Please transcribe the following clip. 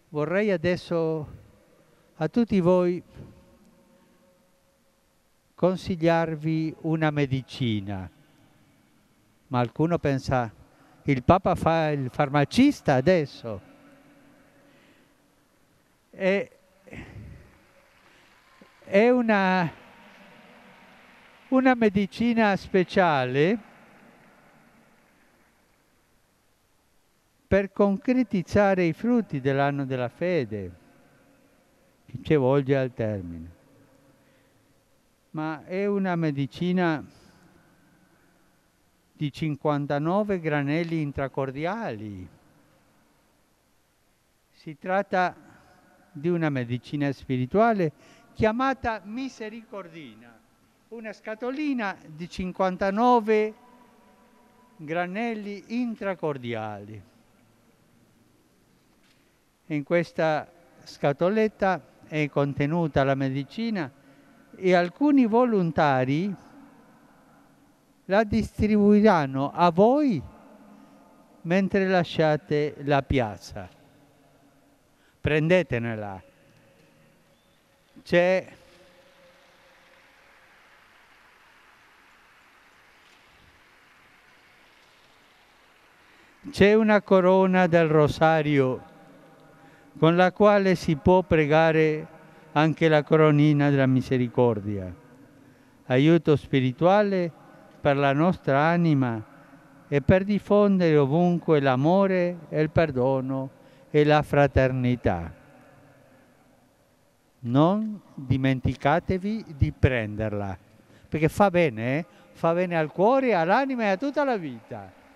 Vorrei adesso a tutti voi consigliarvi una medicina, ma qualcuno pensa, il Papa fa il farmacista adesso? È una medicina speciale per concretizzare i frutti dell'anno della fede, che ci volge al termine. Ma è una medicina di 59 granelli intracordiali. Si tratta di una medicina spirituale chiamata misericordina, una scatolina di 59 granelli intracordiali. In questa scatoletta è contenuta la medicina e alcuni volontari la distribuiranno a voi mentre lasciate la piazza. Prendetela. C'è una corona del rosario con la quale si può pregare anche la coronina della misericordia, aiuto spirituale per la nostra anima e per diffondere ovunque l'amore e il perdono e la fraternità. Non dimenticatevi di prenderla, perché fa bene al cuore, all'anima e a tutta la vita.